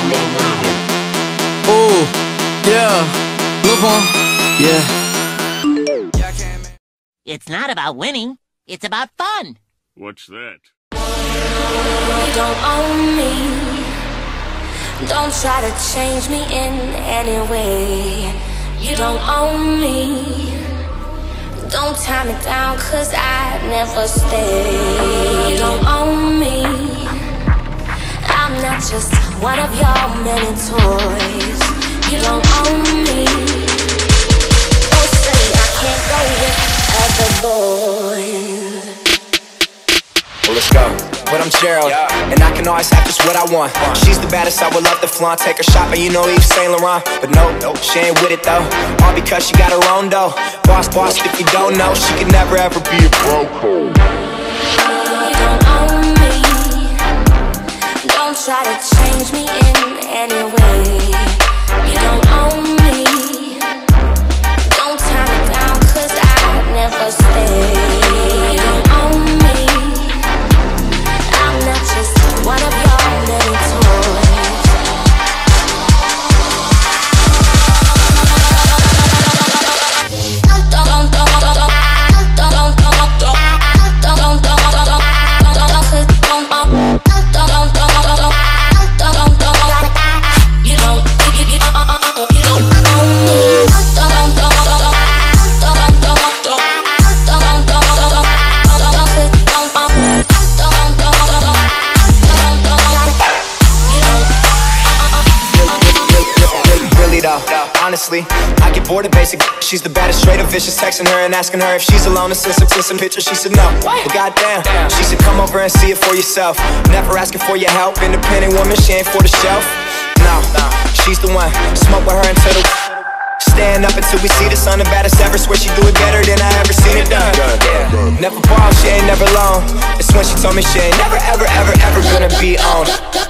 Ooh, yeah, look on, yeah. It's not about winning, it's about fun. What's that? You don't own me. Don't try to change me in any way. You don't own me. Don't tie me down, cause I never stay. You don't own me. I'm not just one of your many toys. You don't own me. Don't say I can't go with other boys. Well, let's go. But I'm Gerald, and I can always have just what I want. She's the baddest, I would love to flaunt. Take her shopping, you know Yves Saint Laurent. But no, she ain't with it though. All because she got her own dough. Boss, if you don't know, she could never ever be a broke. You don't own me. Don't try to change me in any way. You don't own me. Don't tie me down, cause I never stay. You don't own me. I'm not just one of your many toys. Honestly, I get bored of basic. She's the baddest, straight up vicious. Texting her and asking her if she's alone and send some pictures. She said no, well goddamn. She said come over and see it for yourself. Never asking for your help. Independent woman, she ain't for the shelf. No, she's the one. Smoke with her until the stand up until we see the sun. The baddest ever. Swear she do it better than I ever seen it done. Never ball, she ain't never alone. It's when she told me she ain't never ever gonna be on.